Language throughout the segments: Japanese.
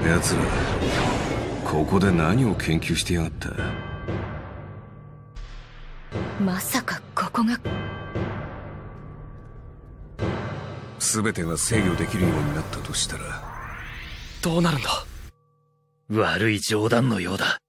奴らここで何を研究してやがった。 まさかここが。 全てが制御できるようになったとしたらどうなるんだ。 悪い冗談のようだ。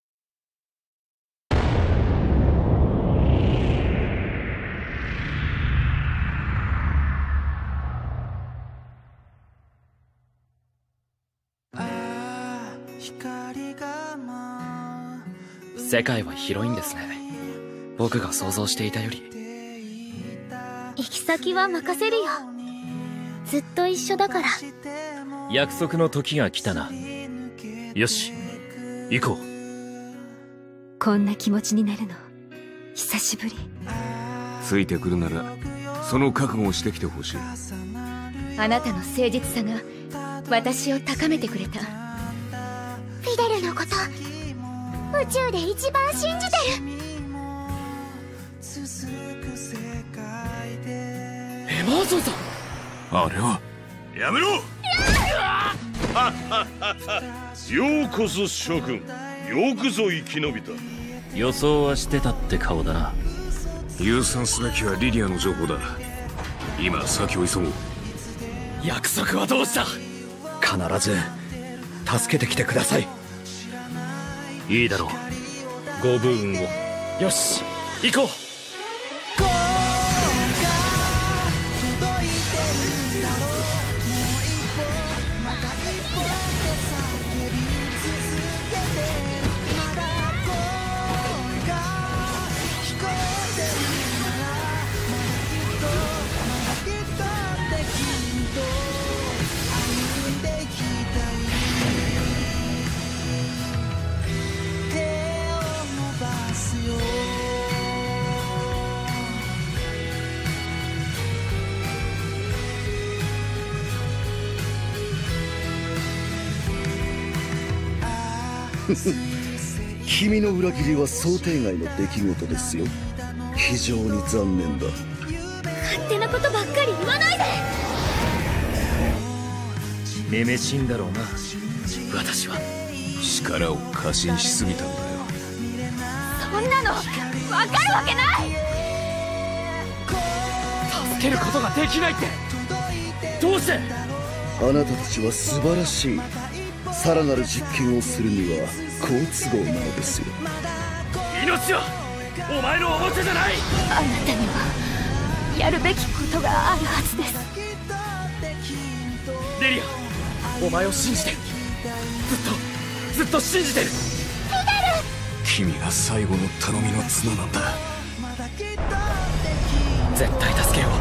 世界は広いんですね。僕が想像していたより。 行き先は任せるよ。ずっと一緒だから。 約束の時が来たな。よし、行こう。 こんな気持ちになるの久しぶり。 ついてくるならその覚悟をしてきてほしい。 あなたの誠実さが私を高めてくれた。フィデルのこと宇宙で一番信じてる。 エマーソンさん。 あれは。 やめろ。ようこそ諸君、よくぞ生き延びた。 予想はしてたって顔だな。 優先すべきはリディアの情報だ。今先を急ごう。 約束はどうした。 必ず助けてきてください。いいだろう、ご武運を。 よし、行こう。 君の裏切りは想定外の出来事ですよ。非常に残念だ。 勝手なことばっかり言わないで。 めめしいんだろうな、私は。 力を過信しすぎたんだよ。 そんなの分かるわけない。 助けることができないって。どうして。 あなたたちは素晴らしい。さらなる実験をするには好都合なのですよ。 命はお前のおもちゃじゃない。 あなたにはやるべきことがあるはずです。 レリア、お前を信じてる。ずっと信じてる。 君が最後の頼みの綱なんだ。 絶対助けよう。